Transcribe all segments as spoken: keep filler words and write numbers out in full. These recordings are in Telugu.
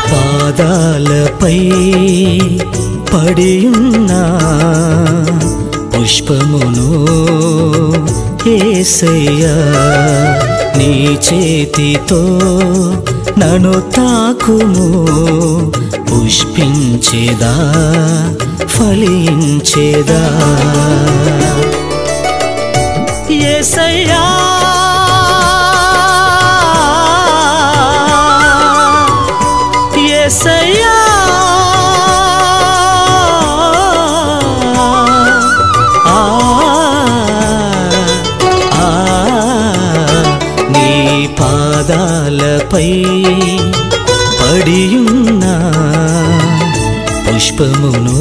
పాదాలపై పడియున్న పుష్పమును యేసయ్యా నీ చేతితో నన్ను తాకుము పుష్పించేదా ఫలించేదా యేసయ్యా యేసయ్యా ఆ ఆ నీ పాదాలపై పడియున్న పుష్పమును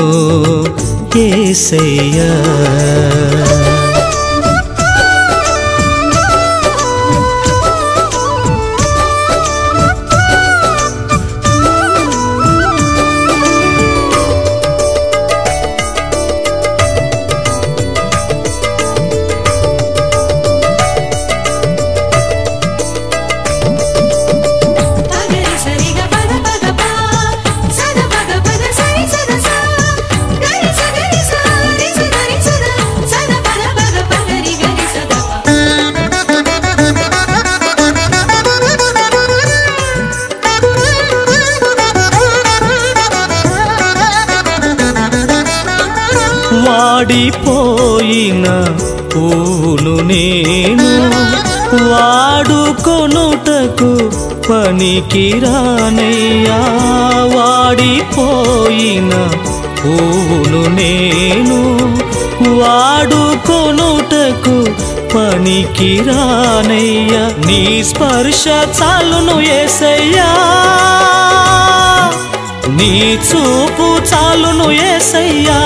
యేసయ్యా వాడిపోయిన పూలు నేను వాడుకొనుటకు పనికిరానయ్యా వాడిపోయిన పూలు నేను వాడుకొనుటకు పనికిరానయ్యా నీ స్పర్శ చాలును యేసయ్యా నీ చూపు చాలును యేసయ్యా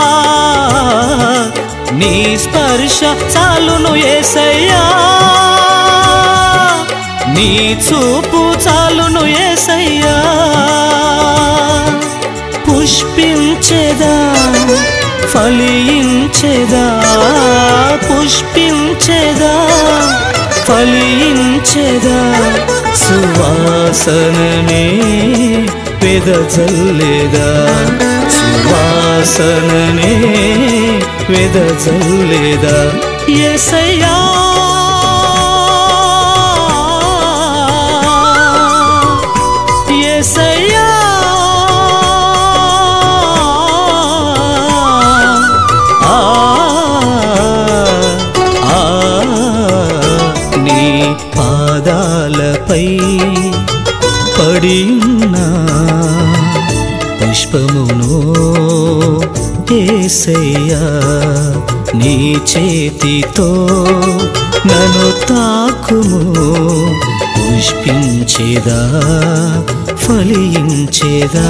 నీ స్పర్శ చాలును యేసయ్యా నీ చూపు చాలును యేసయ్యా పుష్పించేదా ఫలించేదా పుష్పించేదా ఫలించేదా సువాసననే వెదజల్లేదా సువాసననే వెదజల్లేదా యేసయ్యా యేసయ్యా ఆ ఆ నీ పాదాలపై పడియున్న పుష్పమును యేసయ్యా నీ చేతితో నన్ను తాకుము పుష్పించేదా ఫలించేదా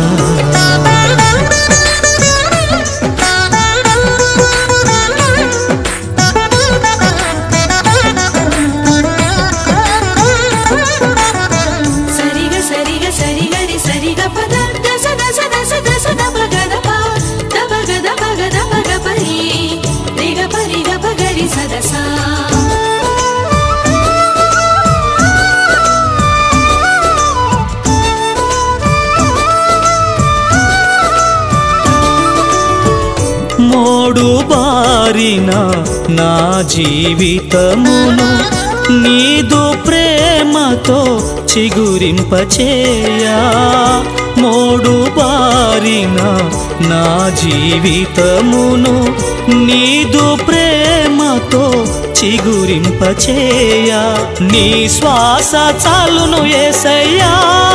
మోడు బారిన నా జీవితమును నీదు ప్రేమతో చిగురింపచేయా మోడు బారిన నా జీవితమును నీదు ప్రేమతో చిగురింపచేయా నీ శ్వాస చాలును యేసయ్యా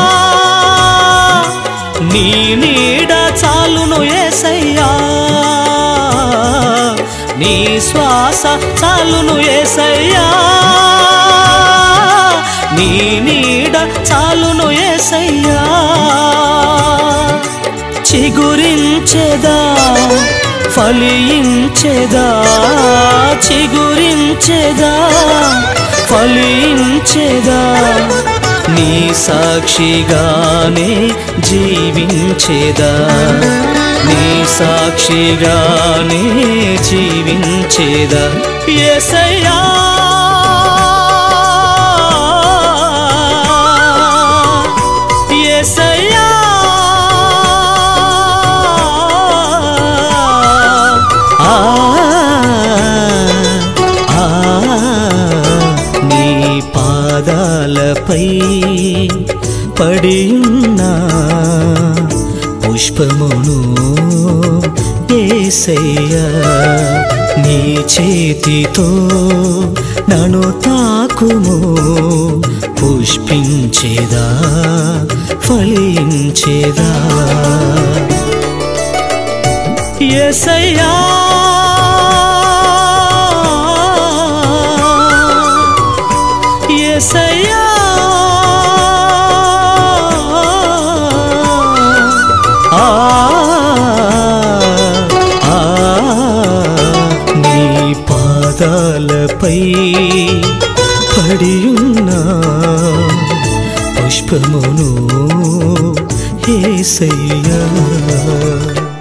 నీ నీడ చాలును యేసయ్యా నీ శ్వాస చాలును యేసయ్యా నీ నీడ చాలును యేసయ్యా చిగురించెదా ఫలించెదా చిగురించెదా ఫలించెదా నీ సాక్షిగానే జీవించెదా నీ సాక్షిగానే జీవించెదా యేసయ్యా యేసయ్యా పాదాలపై పడియున్నా పుష్పమును యేసయ్యా నీ చేతితో నన్ను తాకుము పుష్పించేదా ఫలించేదా యేసయ్యా యేసయ్యా ఆ ఆ నీ పాదాలపై పడియున్నా పుష్పమును యేసయ్యా